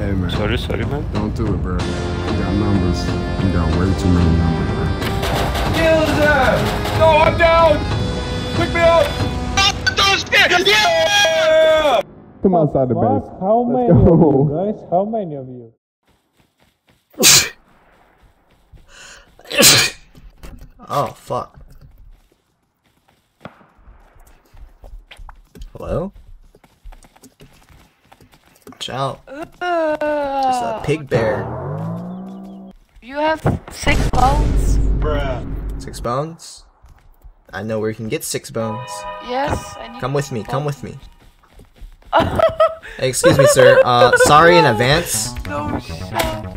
Hey man. Sorry, man. Don't do it, bro. You got numbers. You got way too many numbers, bro. No, I'm down! Pick me up! Yeah! Come outside the base. How many of you guys? How many of you? Oh, fuck. Hello? Watch out. There's a pig bear. You have 6 bones? Bruh. 6 bones? I know where you can get 6 bones. Yes, I need Come with me, come with me. Hey, excuse me, sir. Sorry in advance. No shit.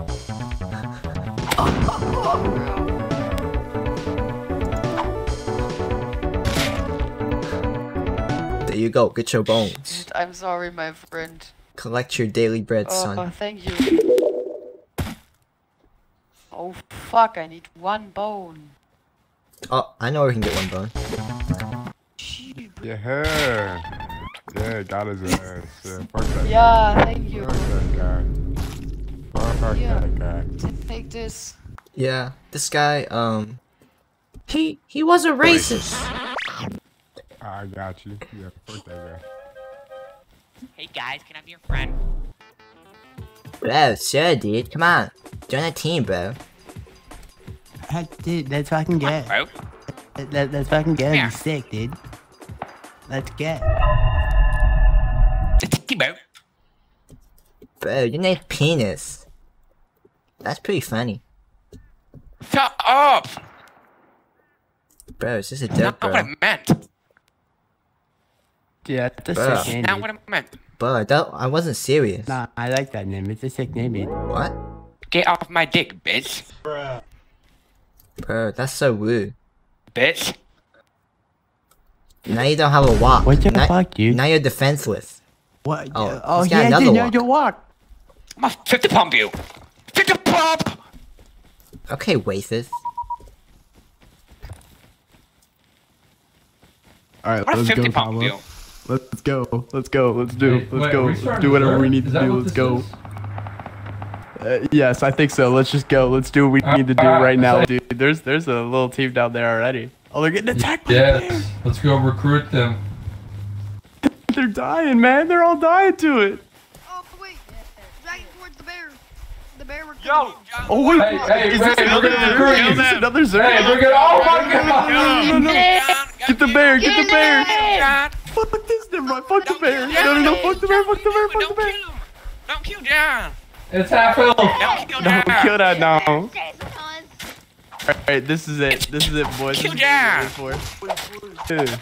There you go, get your bones. Dude, I'm sorry, my friend. Collect your daily bread, Oh, son. thank you. Oh, fuck, I need 1 bone. Oh, I know where we can get 1 bone. Yeah. Yeah, got his ass. Yeah, fuck that Yeah, thank you. guy. Fuck that guy. Fuck Yeah. that guy. Take this. Yeah, this guy, he was a racist. I got you. Yeah, fuck that guy. Hey guys, can I be your friend? Bro, sure, dude. Come on. Join a team, bro. Dude, let's fucking get. Bro? Let's fucking get. Yeah. You're sick, dude. Let's get. Bro. Bro, your name's Penis. That's pretty funny. Shut up! Bro, is this a That's joke, not what bro? I meant. Yeah, that's a Bruh. sick name. Not Dude. what I meant. Bro, I wasn't serious. Nah, I like that name. It's a sick name, dude. What? Get off my dick, bitch. Bruh. Bro, that's so rude. Bitch. Now you don't have a walk. What the now, fuck, dude? Now you're defenseless. What? Oh, he's got yeah, another dude, walk. you walk. I'm a 50 pump you. 50 pump! Okay, racist. Alright, What a let's 50 go, pump you. Pablo. Let's go. Let's go. Let's do. Wait, Let's are go. we Let's starting do the whatever server? we need to Is that do. what Let's this go. is? Yes, I think so. Let's just go. Let's do what we need to do right now, dude. There's a little team down there already. Oh, they're getting attacked by bears. Yes, let's go recruit them. They're dying, man. They're all dying to it. Oh wait, dragging towards the bear. The bear were Yo! Oh wait, Hey, is hey, this we're another gonna Zerg? recruit Is this you. another Zerg? Hey, we're gonna. Oh my god! No. Get the bear, get the bear. John. Fuck this, never mind. Fuck the bear. No, fuck the bear, fuck the bear, fuck the Don't bear. kill him. Don't kill John. It's half health. Don't kill No, John. kill that now. Jason, Alright, this is it. This is it, boys. Kill This is what John. we're waiting for.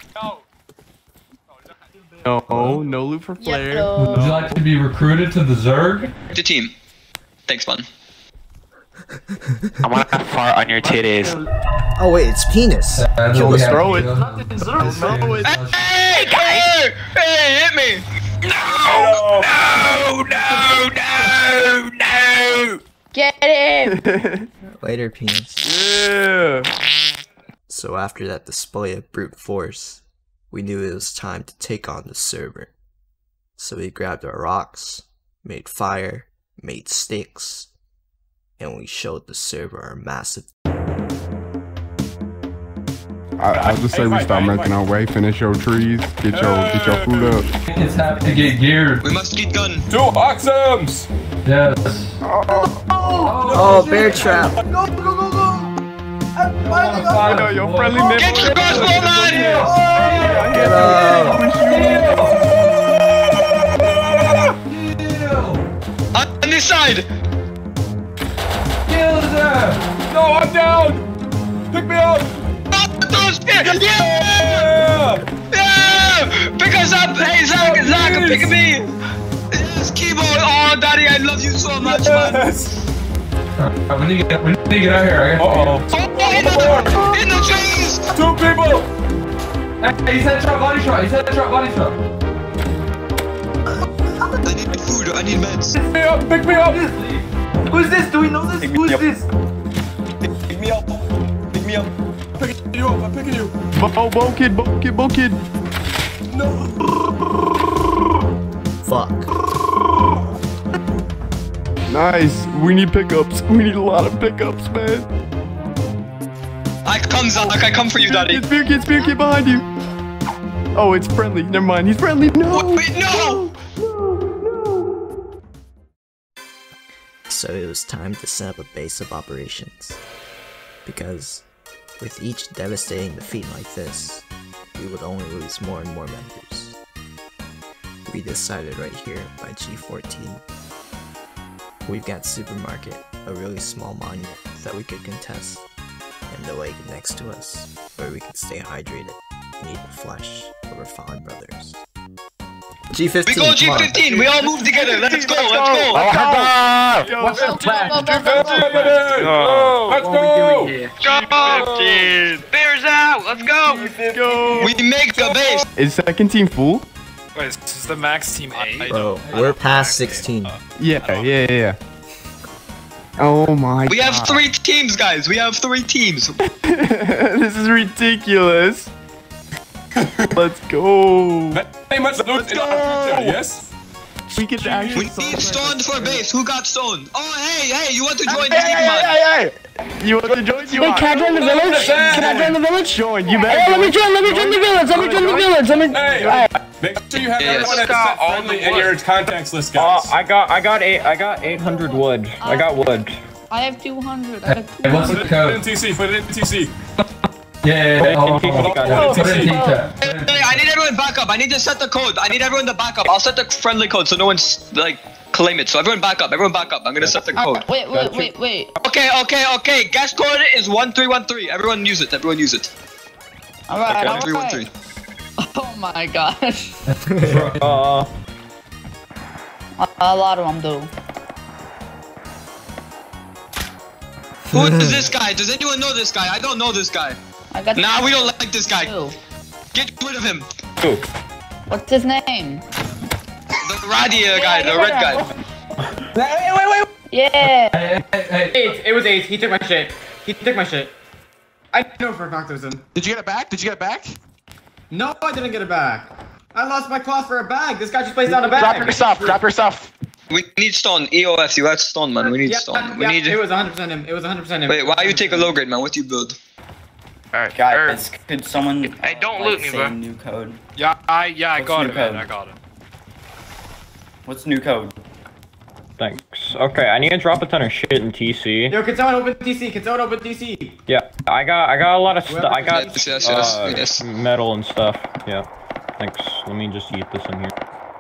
No. No loot for Flare. Would you like to be recruited to the Zerg? The team. Thanks, man. I want to fart on your titties. Oh wait, it's Penis. That's Kill what we us, have throw to it. do. Throw it. Hey, guys! Hey, hit me! No! No! Get him! Later, Penis. Yeah. So after that display of brute force, we knew it was time to take on the server. So we grabbed our rocks, made fire, made sticks, and we showed the server our massive. I'll just say we start making our way, finish your trees, get your food up. Kids have to get geared. We must get gun. 2 Oxums! Yes. Oh, bear trap! I know your friendly neighbor. Get your crossbow, man! Get up! On this side! Kill them! No, I'm down! Pick me up! Yeah! Yeah! Yeah! Pick us up! Hey, Zach, pick me! Yes, keyboard! Oh, Daddy, I love you so much, man! Yes! We need to get out here. I got Uh-oh. Oh, in the trees! 2 people! Hey, he's headshot body shot. He's headshot body shot. I need food, I need meds. Pick me up! Pick me up! Who's this? Do we know this? Who's this? Pick me up! Pick me up! Picking you up! I'm picking you! Bo kid. Fuck. Nice. We need pickups. We need a lot of pickups, man. I come, Zach. I come for you, Daddy. It's Spear Kid behind you. Oh, it's friendly. Never mind. He's friendly. No. Wait, no! So it was time to set up a base of operations. Because with each devastating defeat like this, we would only lose more and more members. We decided right here by G14. We've got Supermarket, a really small monument that we could contest, and the lake next to us, where we could stay hydrated and eat the flesh of our fallen brothers. G15, We go G15. We all move together. Let's go. Let's go. What's the plan? Let's go! G15. Bears out. Let's go. Go. We make a base. Is second team full? Wait, is this the max team A? Bro, we're past 16. Yeah. Oh my god. We have 3 teams, guys. We have 3 teams. This is ridiculous. Let's go. Hey, much loot in our future, yes? We get to actually. We need stone for base. Who got stone? Oh, hey, you want to join the team, man? Hey! You want to join? Wait, can I join the village? Can I join the village? Join. You better. Hey, let me join the village. Let me join the village. Hey, make sure you have everyone at the friendly in your contacts list, guys. I got 800 wood. I got wood. I have 200. I have Hey, what's the Put it in code? TC, put it in TC. Yeah. Hold on, Put it in teacher. Hey, I need everyone back up. I need to set the code. I need everyone to back up. I'll set the friendly code so no one's like claim it. So everyone back up. I'm gonna set the code. Wait. Okay. Guest code is 1313. Everyone use it. Alright. 1313. Oh my gosh. A lot of them do. Who is this guy? Does anyone know this guy? I don't know this guy. I got Nah, we don't like this guy. two. Get rid of him. What's his name? The Radia guy, the red guy. Yeah. Hey. It was 8. He took my shit. I know for a fact it was him. Did you get it back? No, I didn't get it back. I lost my cloth for a bag. This guy just placed down a bag. Drop your stuff. We need stone. EOF, you got stone, man. We need stone. We need. It was 100% him. It was 100% him. Wait, why you take a low grade, man? What do you build? Alright, Guys, could someone Hey, don't loot me, say bro. new code? Yeah, I got new it, man. code? I got it. What's new code? Thanks. Okay, I need to drop a ton of shit in TC. Yo, can someone open TC? Yeah, I got a lot of stuff. I got Yes. metal and stuff. Yeah. Thanks. Let me just eat this in here.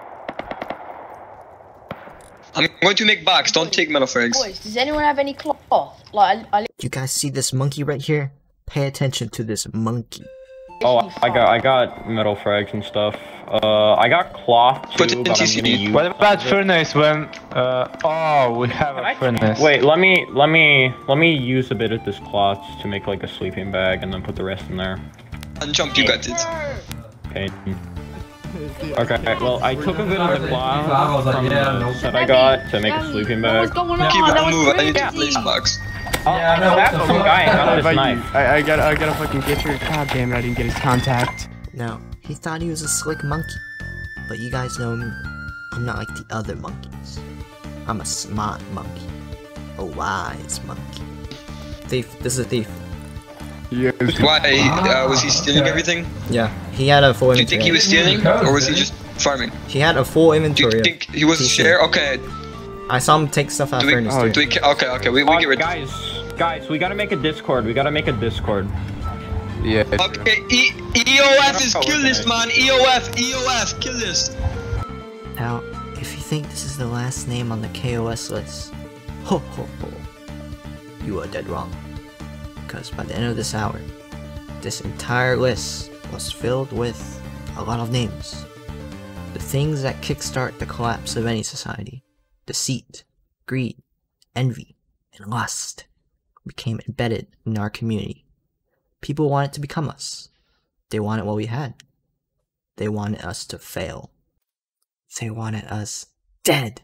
I'm going to make box. Don't take metal frags. Boys, does anyone have any cloth? Like, You guys see this monkey right here? Pay attention to this monkey. Oh, I got metal frags and stuff. I got cloth too, Put it in but I'm TC. gonna use What about it. furnace when? Oh, we have a furnace. Wait, let me use a bit of this cloth to make like a sleeping bag, and then put the rest in there. And jump, you got it. Okay. Okay. Well, I took a bit of the I cloth was like, from yeah, the no. set I got to make a sleeping What's bag. going on? Keep That it was move. I need to crazy. place box. Yeah, no, That's some guy got this I knife. gotta fucking get your. God damn it! I didn't get his contact. Now, he thought he was a slick monkey. But you guys know me. I'm not like the other monkeys. I'm a smart monkey. A wise monkey. Thief. This is a thief. Yes. Why? Was he stealing everything? Yeah, he had a full Do you inventory. think he was stealing, or was he just farming? He had a full Do inventory. you of think he was a TC. share? Okay. I saw him take stuff out of furnace too. Okay. We get rid. Guys, we gotta make a Discord. Yeah. Okay. EOF is kill this, man. EOF, kill this. Now, if you think this is the last name on the KOS list, ho ho ho, you are dead wrong. Because by the end of this hour, this entire list was filled with a lot of names. The things that kickstart the collapse of any society. Deceit, greed, envy, and lust became embedded in our community. People wanted to become us. They wanted what we had. They wanted us to fail. They wanted us dead.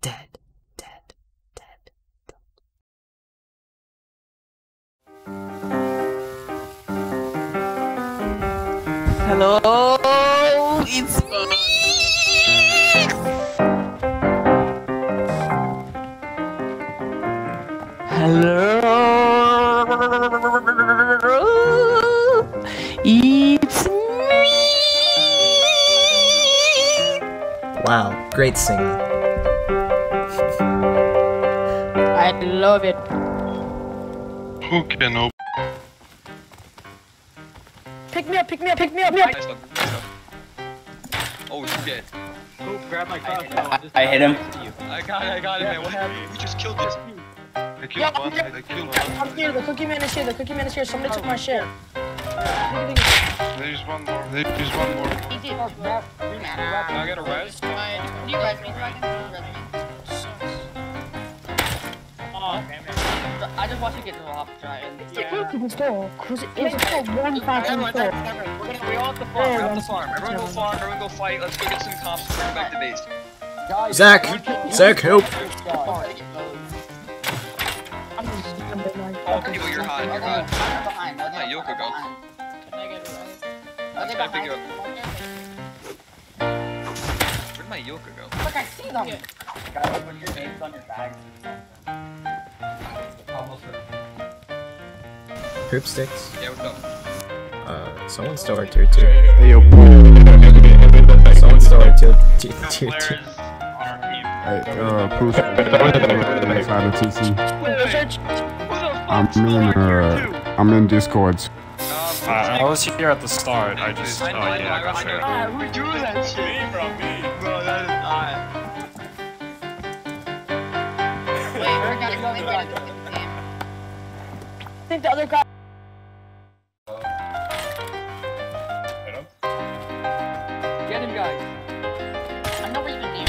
Hello, it's me. fight singing. I love it. Who can open? Pick me up, pick me up, pick me up. Nice stuff. Oh shit. Grab my cross. I hit him. I got it, man. What happened? We just killed this. I killed one. I killed one. I'm here, the cookie man is here, the cookie man is here. Somebody took my share. There's one more. There's one more. He did. I got a res. Do you res me so I can res me? I just want to get to the off try and It's still, cause it's still 1-5-4. We all at the farm. We're at the farm. Everyone go farm. Everyone go fight. Let's go get some comps and bring it back to base. Zach, help! Oh, Kibo, you're hot. You're hot. behind. Let Yoko go. Are they Gotta pick behind? you up. Where'd my Yoko go? Look, I see them. Group sticks. Yeah, what's up? Someone stole our tier 2. Hey, yo, Someone stole our tier 2. Hey, Pooh, side of TC. I'm in Discord. I was here at the start. I just. Oh yeah, I got sure. Who do that shit? Me, bro. That is not. Wait, we're gonna go. I think the other guy. Get him, guys. I'm not even near.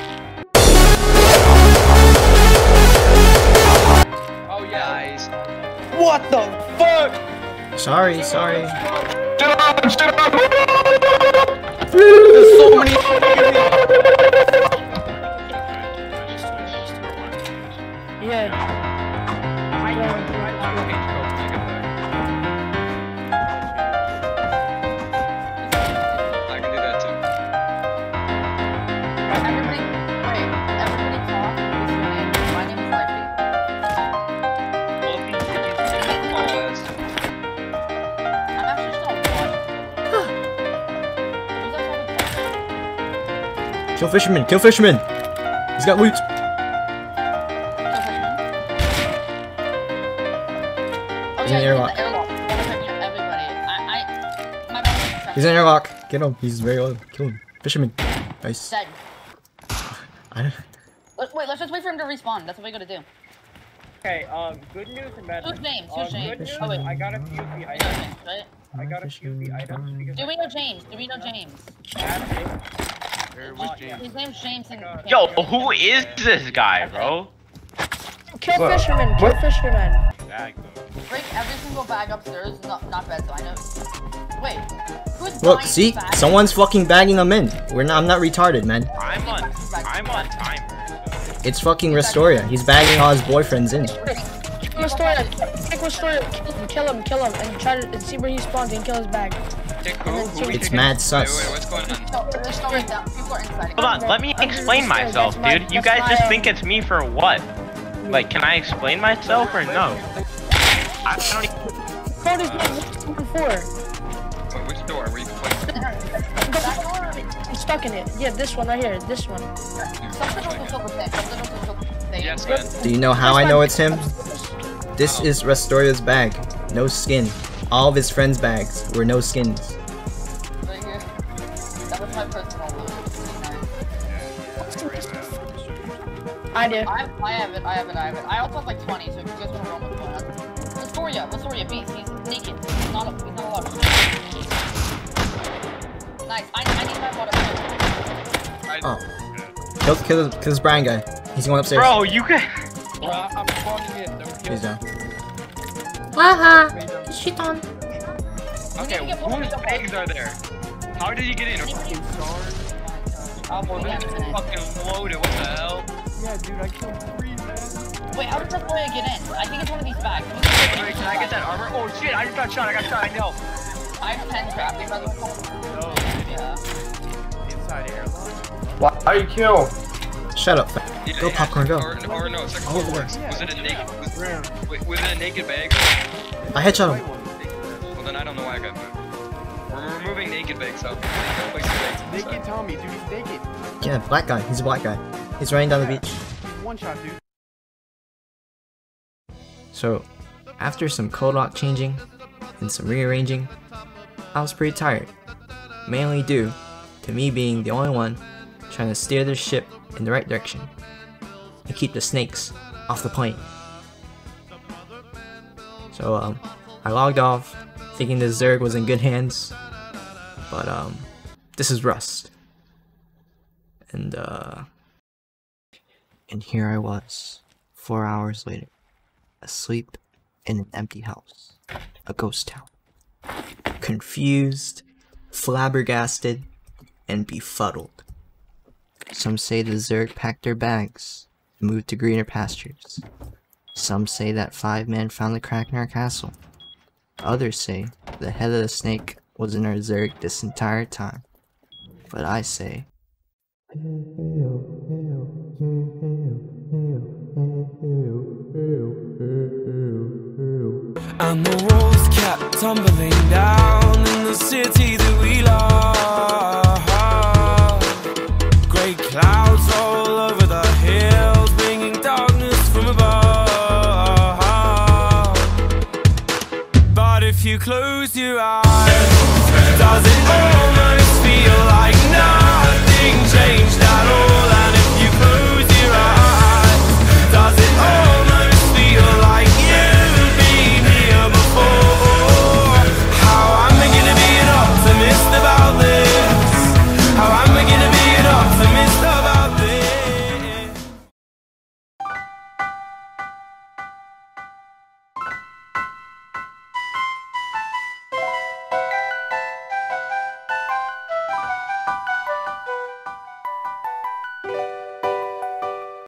Oh yeah. Nice. What the fuck? Sorry. There's so many. Yeah. I can do that too. Everybody talk. What's your name? My name is Lively. I'm actually still watching. Kill fisherman! Kill fisherman! He's got loot! He's in the airlock. He's in the airlock! Get him! He's very low. Kill him. Fisherman. Nice. Dead. I Wait, let's just wait for him to respawn. That's what we gotta do. Okay, good news and bad news. Whose names? Whose names? Good news, Oh, wait. I got a few of the items. I got a few of the items because Do we know James? Do we know James? His name's James and Yo, who is this guy, bro? Kill fisherman, kill fisherman. Break every single bag upstairs. Not bad, so I know. Wait, who's Look, buying see? these bags? Someone's fucking bagging them in. I'm not retarded, man. I'm on timer. It's fucking Restoria. He's bagging all his boyfriends in. Restoria, take Restoria, kill him, and try to see where he spawns and kill his bag. It's mad sus. What's going on? Hold on, let me explain myself, dude. You guys just think it's me for what? Like, can I explain myself or no? I don't even... Cody's not before. Wait, which door? Where you playing? I'm stuck in it. Yeah, this one right here. This one. Yes, man. Do you know how I know it's him? This is Restoria's bag. No skin. All of his friends' bags were no skins. That was my personal loot. I did. I have it. I also have like 20, so if you guys want to roll with one. Restoria, beast. He's naked. He's not allowed. Nice. I need my water. Oh. Kill this Brian guy. He's going upstairs. Bro, you can... I'm spawning it. He's down. Haha. Shit on. Okay, whose bags are there? How did you get in? Alpha, this is fucking loaded. What the hell? Yeah, dude, I killed 3, man. Wait, how does Restoria get in? I think it's one of these bags. Wait, can I get that armor? Oh shit, I just got shot. I know. I have 10 crafting, by the way. Yeah. Inside airlock. Why are you kill? Shut up. Go popcorn, go. Or no, it's like All over there. Was it a naked? Was it a naked bag? I headshot him. Well, then I don't know why I got moved. We're removing naked Big, so. Naked Tommy, dude, he's naked. Yeah, black guy. He's a black guy. He's running down the beach. One shot, dude. So, after some code lock changing and some rearranging, I was pretty tired. Mainly due to me being the only one trying to steer the ship in the right direction and keep the snakes off the plane. So I logged off thinking the Zerg was in good hands, but this is Rust. And here I was, 4 hours later, asleep in an empty house, a ghost town. Confused, flabbergasted, and befuddled. Some say the Zerg packed their bags and moved to greener pastures. Some say that 5 men found the crack in our castle. Others say the head of the snake was in our Zerg this entire time. But I say... And the walls kept tumbling down in the city that we love. Great clouds all over the hills, bringing darkness from above. But if you close your eyes, does it